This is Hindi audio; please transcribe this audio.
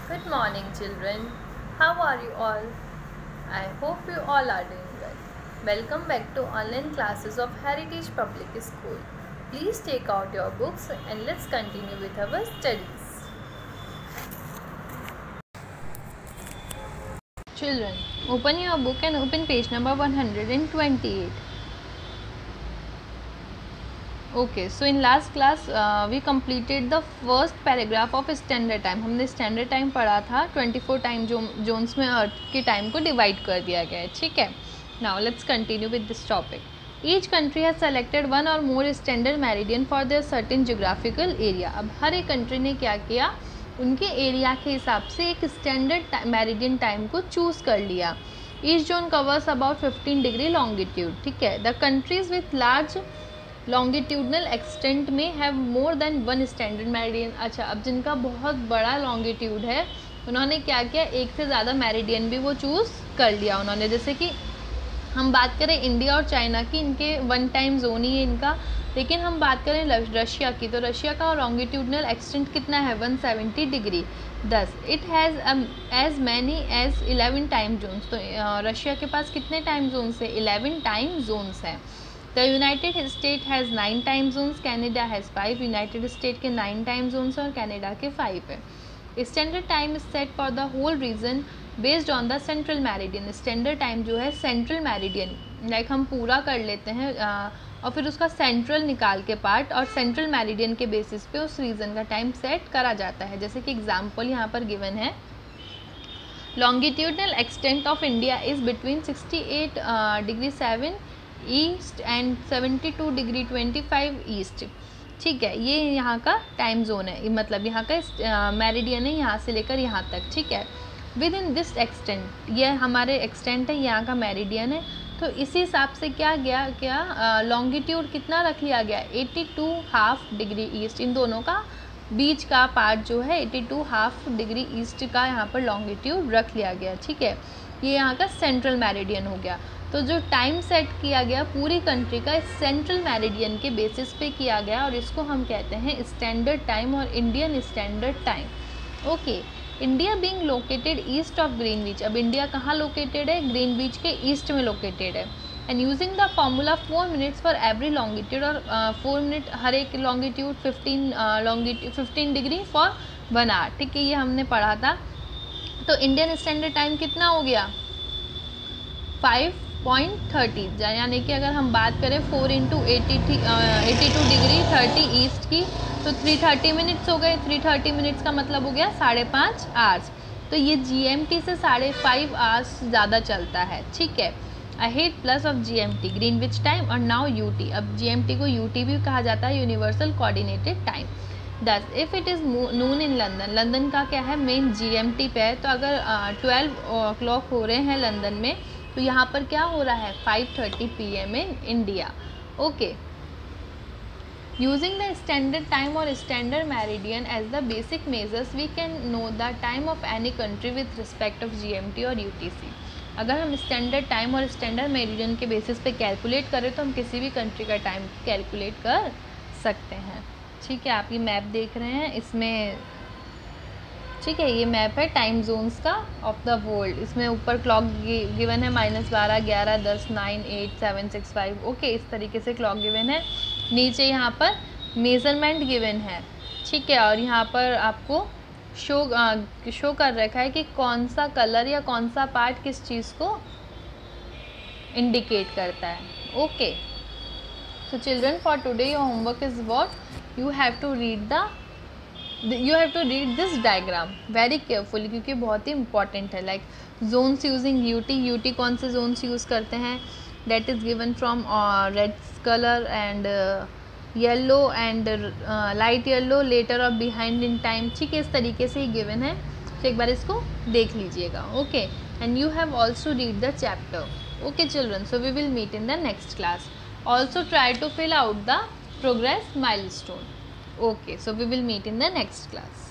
Good morning, children. How are you all? I hope you all are doing well. Welcome back to online classes of Heritage Public School. Please take out your books and let's continue with our studies. Children, open your book and open page number 128. Okay, so in last class we completed the first paragraph of standard time. हमने स्टैंडर्ड टाइम पढ़ा था 24 टाइम जोन्स में अर्थ के टाइम को डिवाइड कर दिया गया है. ठीक है, now let's continue with this topic. Each country has selected one or more standard meridian for their certain geographical area. अब हर एक कंट्री ने क्या किया, उनके एरिया के हिसाब से एक स्टैंडर्ड मेरिडियन टाइम को चूज़ कर लिया. Each zone covers about 15 degree longitude. ठीक है, the countries with large longitudinal extent में have more than one standard meridian. अच्छा, अब जिनका बहुत बड़ा लॉन्गिट्यूड है उन्होंने क्या किया, एक से ज़्यादा मेरिडियन भी वो चूज़ कर लिया उन्होंने. जैसे कि हम बात करें इंडिया और चाइना की, इनके वन टाइम जोन ही है इनका. लेकिन हम बात करें रशिया की, तो रशिया का लॉन्गिट्यूडनल एक्सटेंट कितना है, 170 degree. Thus it has as many as 11 time zones. तो रशिया के पास कितने टाइम जोन्स है, 11 टाइम जोन्स हैं. The United State has 9 time zones, Canada has 5. United State के 9 टाइम जोन्स और कैनेडा के 5 है. Standard time is set for the whole region based on the central meridian. Standard time जो है सेंट्रल मेरिडियन, लाइक हम पूरा कर लेते हैं और फिर उसका सेंट्रल निकाल के पार्ट, और सेंट्रल मेरिडियन के बेसिस पे उस रीजन का टाइम सेट करा जाता है. जैसे कि एग्जाम्पल यहाँ पर गिवन है, longitudinal extent of India is between 68 degree 7 east and 72 degree 25 east. ठीक है, ये यहाँ का टाइम जोन है, मतलब यहाँ का मेरिडियन है यहाँ से लेकर यहाँ तक. ठीक है, विद इन दिस एक्सटेंट, ये हमारे एक्सटेंट है, यहाँ का मेरिडियन है. तो इसी हिसाब से क्या गया लॉन्गिट्यूड कितना रख लिया गया, 82 हाफ डिग्री ईस्ट. इन दोनों का बीच का पार्ट जो है 82 हाफ डिग्री ईस्ट का यहाँ पर लॉन्गिट्यूड रख लिया गया. ठीक है, ये यहाँ का सेंट्रल मेरिडियन हो गया. तो जो टाइम सेट किया गया पूरी कंट्री का सेंट्रल मेरिडियन के बेसिस पे किया गया, और इसको हम कहते हैं स्टैंडर्ड टाइम और Indian standard time. Okay, India being located east of Greenwich. अब इंडिया कहाँ लोकेटेड है, ग्रीनविच के ईस्ट में लोकेटेड है. And using the formula 4 minutes for every longitude, और 4 मिनट हर एक लॉन्गिट्यूड, 15 डिग्री फॉर 1 आवर. ठीक है, ये हमने पढ़ा था. तो इंडियन स्टैंडर्ड टाइम कितना हो गया, 5.30. यानी कि अगर हम बात करें 4 × 82 डिग्री 30 ईस्ट की, तो 330 मिनट्स हो गए. 330 मिनट्स का मतलब हो गया 5.5 आवर्स. तो ये GMT से 5.5 आवर्स ज़्यादा चलता है. ठीक है, ahead plus of GMT Greenwich time, और नाउ UT. अब GMT को UT भी कहा जाता है, universal coordinated time. Thus if it is noon in London, London का क्या है मेन GMT पे है. तो अगर 12 o'clock हो रहे हैं लंदन में, तो यहाँ पर क्या हो रहा है, 5:30 PM in India. Okay, using the standard time और standard meridian as the basic measures we can know the time of any country with respect of GMT और UTC. अगर हम स्टैंडर्ड टाइम और स्टैंडर्ड मेरिडियन के बेसिस पे कैलकुलेट करें तो हम किसी भी कंट्री का टाइम कैलकुलेट कर सकते हैं. ठीक है, आप ये मैप देख रहे हैं इसमें. ठीक है, ये मैप है टाइम जोन्स का ऑफ द वर्ल्ड. इसमें ऊपर क्लॉक गिवन है -12, 11, 10, 9, 8, 7, 6, 5. ओके, इस तरीके से क्लॉक गिवन है. नीचे यहाँ पर मेज़रमेंट गिवन है. ठीक है, और यहाँ पर आपको शो कर रखा है कि कौन सा कलर या कौन सा पार्ट किस चीज़ को इंडिकेट करता है. Okay, so children, for today your homework is what, you have to read this diagram very carefully, क्योंकि बहुत ही important है. लाइक zones using UT कौन से zones यूज़ करते हैं, that is given from red color and yellow and light yellow later or behind in time. ठीक है, इस तरीके से ही given है, तो एक बार इसको देख लीजिएगा. Okay, and you have also read the chapter. Okay children, so we will meet in the next class. Also try to fill out the progress milestone. Okay, so we will meet in the next class.